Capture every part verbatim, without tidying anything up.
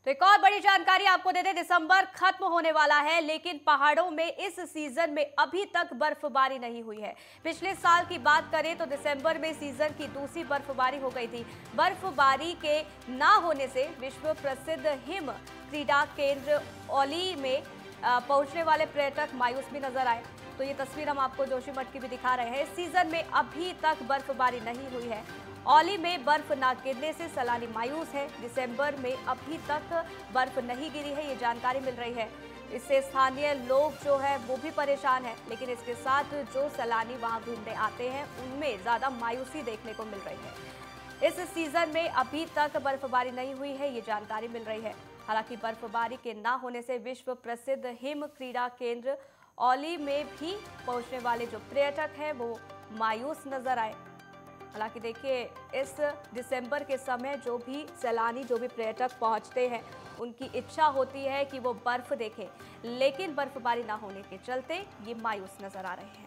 तो एक और बड़ी जानकारी आपको दे दें, दिसंबर खत्म होने वाला है लेकिन पहाड़ों में इस सीजन में अभी तक बर्फबारी नहीं हुई है। पिछले साल की बात करें तो दिसंबर में सीजन की दूसरी बर्फबारी हो गई थी। बर्फबारी के ना होने से विश्व प्रसिद्ध हिम क्रीड़ा केंद्र औली में पहुंचने वाले पर्यटक मायूस भी नजर आए। तो ये तस्वीर हम आपको जोशीमठ की भी दिखा रहे हैं। इस सीजन में अभी तक बर्फबारी नहीं हुई है। औली में बर्फ न गिरने से सैलानी मायूस है। दिसंबर में अभी तक बर्फ नहीं गिरी है, ये जानकारी मिल रही है। इससे स्थानीय लोग जो है वो भी परेशान है, लेकिन इसके साथ जो सैलानी वहां घूमने आते हैं उनमें ज्यादा मायूसी देखने को मिल रही है। इस सीजन में अभी तक बर्फबारी नहीं हुई है, ये जानकारी मिल रही है। हालांकि बर्फबारी के न होने से विश्व प्रसिद्ध हिम क्रीड़ा केंद्र औली में भी पहुंचने वाले जो पर्यटक हैं वो मायूस नजर आए। हालांकि देखिए, इस दिसंबर के समय जो भी सैलानी जो भी पर्यटक पहुंचते हैं उनकी इच्छा होती है कि वो बर्फ देखें, लेकिन बर्फबारी ना होने के चलते ये मायूस नजर आ रहे हैं।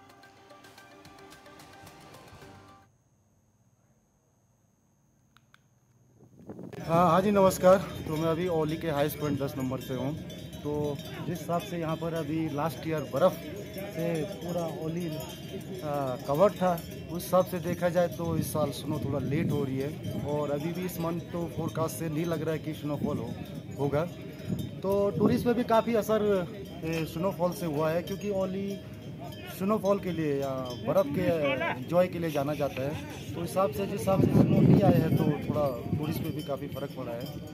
हाँ हाँ जी नमस्कार। तो मैं अभी औली के हाईएस्ट पॉइंट दस नंबर पे हूँ। तो जिस हिसाब से यहाँ पर अभी लास्ट ईयर बर्फ़ से पूरा औली कवर्ड था, उस हिसाब से देखा जाए तो इस साल स्नो थोड़ा लेट हो रही है और अभी भी इस मंथ तो फोरकास्ट से नहीं लग रहा है कि स्नोफॉल हो होगा। तो टूरिस्ट पे भी काफ़ी असर स्नोफॉल से हुआ है, क्योंकि औली स्नोफॉल के लिए या बर्फ़ के एंजॉय के लिए जाना जाता है। तो इस हिसाब से जिस हिसाब से स्नो नहीं आए हैं तो थोड़ा टूरिस्ट पे भी काफ़ी फ़र्क पड़ा है।